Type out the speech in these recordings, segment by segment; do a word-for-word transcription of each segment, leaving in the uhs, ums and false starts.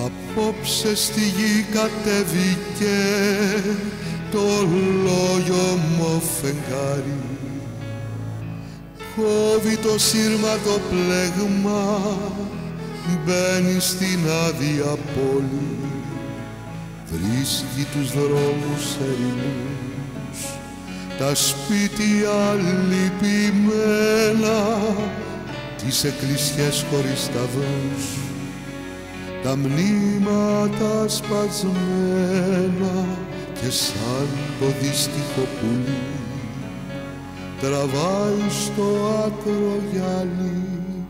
Απόψε στη γη κατέβηκε το λόγιομο φεγγάρι, κόβει το σύρμα το πλέγμα, μπαίνει στην άδεια πόλη, βρίσκει τους δρόμους ερημούς, τα σπίτια λυπημένα, τις εκκλησιές χωρίς σταυρούς, τα μνήματα σπασμένα και σαν το δύστιχο πουλί τραβάει στο άκρο γυαλί.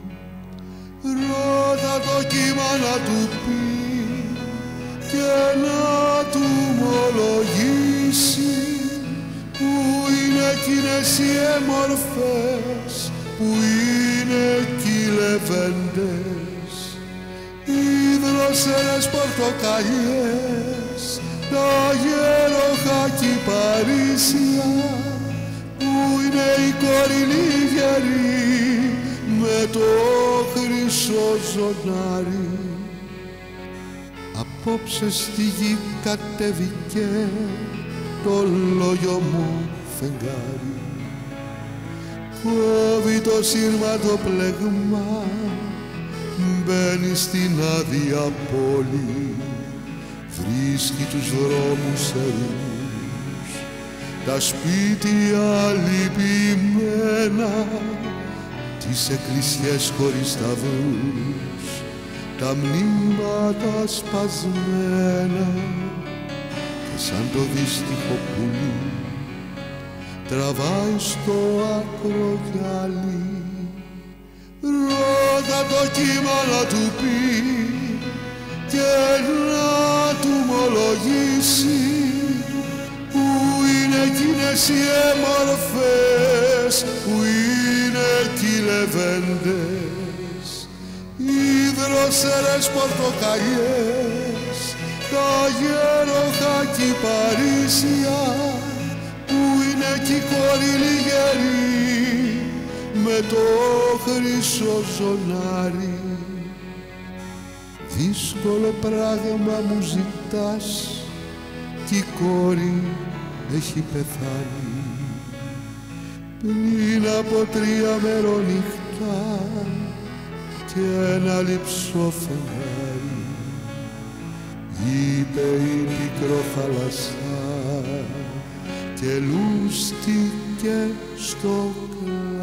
Ρώτα το κύμα να του πει και να του ομολογήσει που είναι εκείνες οι έμορφες, που είναι εκεί οι λεβέντες, οι δροσερές πορτοκαλιές, τα γεροχάκι Παρίσια, που είναι η κόρη λιγερή με το χρυσό ζωνάρι. Απόψε στη γη κατέβηκε το λόγιομο φεγγάρι, κόβει το σύρμα το πλέγμα, μπαίνει στην άδεια πόλη, βρίσκει τους δρόμους ερημούς, τα σπίτια λυπημένα, τις εκκλησιές χωρίς σταυρούς, τα μνήματα σπασμένα και σαν το δύστιχο πουλί τραβάει στο άκρο γυαλί. Ρώτα το κύμα να του πει και να του ομολογήσει που είναι εκείνες οι έμορφες, που είναι εκεί οι λεβέντες, οι δροσερές πορτοκαλιές, τα γεροχάκι Παρίσια, που είναι εκεί η κόρη λιγερή με το χρυσό ζωνάρι. Δύσκολο πράγμα μου ζητάς κι η κόρη έχει πεθάνει πριν από τρία μερονυχτά και ένα λειψό φεγγάρι, είπε η πικρόθαλασσά και λούστηκε στο κλάδι.